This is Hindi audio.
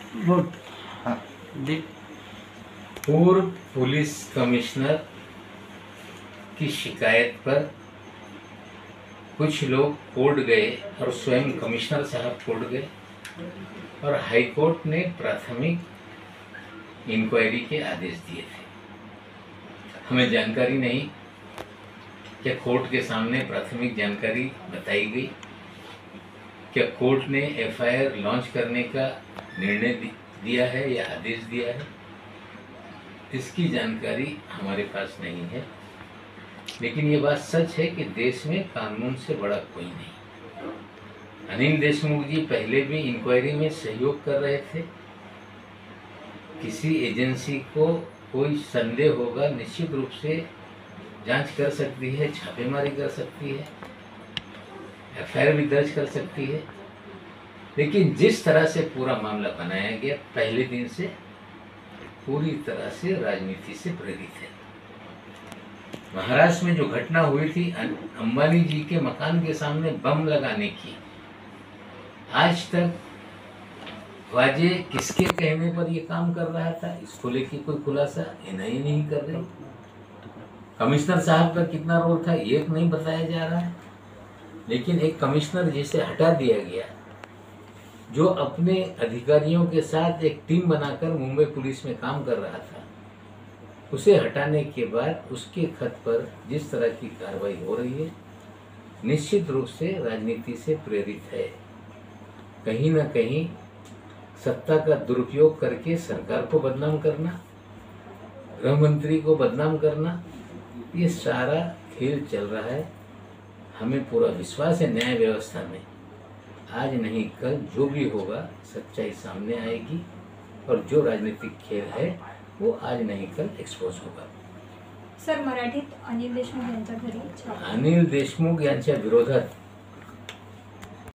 वोट हाँ। पूर्व पुलिस कमिश्नर की शिकायत पर कुछ लोग कोर्ट गए और स्वयं कमिश्नर साहब कोर्ट गए और हाई कोर्ट ने प्राथमिक इंक्वायरी के आदेश दिए थे। हमें जानकारी नहीं क्या कोर्ट के सामने प्राथमिक जानकारी बताई गई, क्या कोर्ट ने एफआईआर लॉन्च करने का निर्णय दिया है या आदेश दिया है, इसकी जानकारी हमारे पास नहीं है। लेकिन ये बात सच है कि देश में कानून से बड़ा कोई नहीं। अनिल देशमुख जी पहले भी इंक्वायरी में सहयोग कर रहे थे। किसी एजेंसी को कोई संदेह होगा निश्चित रूप से जांच कर सकती है, छापेमारी कर सकती है, एफआईआर भी दर्ज कर सकती है। लेकिन जिस तरह से पूरा मामला बनाया गया पहले दिन से पूरी तरह से राजनीति से प्रेरित है। महाराष्ट्र में जो घटना हुई थी अंबानी जी के मकान के सामने बम लगाने की, आज तक वाजे किसके कहने पर ये काम कर रहा था, इसको लेके कोई खुलासा एनआईए नहीं कर रही। कमिश्नर साहब का कितना रोल था ये नहीं बताया जा रहा है। लेकिन एक कमिश्नर जिसे हटा दिया गया, जो अपने अधिकारियों के साथ एक टीम बनाकर मुंबई पुलिस में काम कर रहा था, उसे हटाने के बाद उसके खत पर जिस तरह की कार्रवाई हो रही है निश्चित रूप से राजनीति से प्रेरित है। कहीं ना कहीं सत्ता का दुरुपयोग करके सरकार को बदनाम करना, गृह मंत्री को बदनाम करना, ये सारा खेल चल रहा है। हमें पूरा विश्वास है न्याय व्यवस्था में, आज नहीं कल जो भी होगा सच्चाई सामने आएगी और जो राजनीतिक खेल है वो आज नाही कल एक्सपोज होगा। सर, मराठीत अनिल देशमुख यांच्या घरी अनिल देशमुख यांच्या विरोधात